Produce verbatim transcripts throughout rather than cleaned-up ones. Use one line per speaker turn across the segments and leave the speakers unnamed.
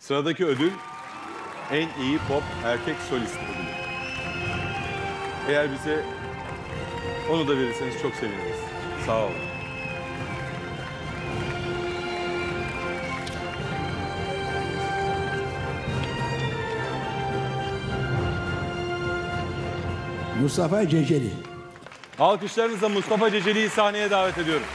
Sıradaki ödül en iyi pop erkek solist ödülü. Eğer bize onu da verirseniz çok seviniriz. Sağ olun.
Mustafa Ceceli.
Alkışlarınızla Mustafa Ceceli'yi sahneye davet ediyorum.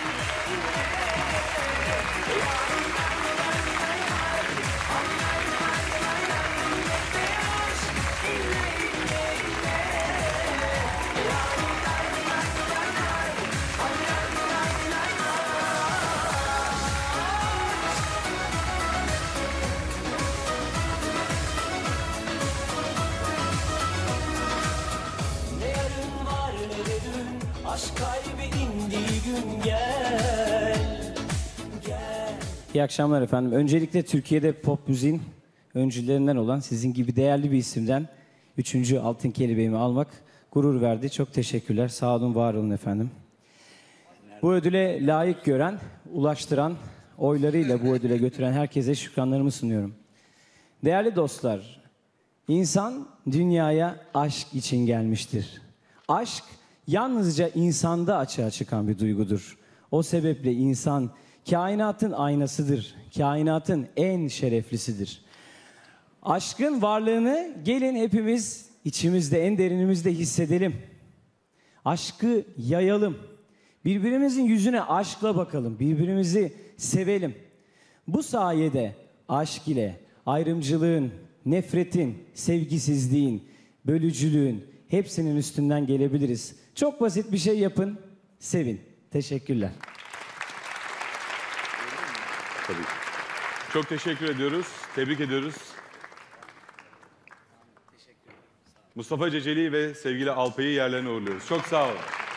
Aşk kaybedindiği gün gel, gel.
İyi akşamlar efendim. Öncelikle Türkiye'de pop müziğin öncülerinden olan sizin gibi değerli bir isimden üçüncü altın kelebeğimi almak gurur verdi. Çok teşekkürler. Sağ olun, var olun efendim. Bu ödüle layık gören, ulaştıran, oylarıyla bu ödüle götüren herkese şükranlarımı sunuyorum. Değerli dostlar, insan dünyaya aşk için gelmiştir. Aşk yalnızca insanda açığa çıkan bir duygudur. O sebeple insan kainatın aynasıdır. Kainatın en şereflisidir. Aşkın varlığını gelin hepimiz içimizde, en derinimizde hissedelim. Aşkı yayalım. Birbirimizin yüzüne aşkla bakalım. Birbirimizi sevelim. Bu sayede aşk ile ayrımcılığın, nefretin, sevgisizliğin, bölücülüğün hepsinin üstünden gelebiliriz. Çok basit bir şey yapın, sevin. Teşekkürler.
Tabii. Çok teşekkür ediyoruz. Tebrik ediyoruz. Mustafa Ceceli ve sevgili Alpay'ı yerlerine uğurluyoruz. Çok sağ olun.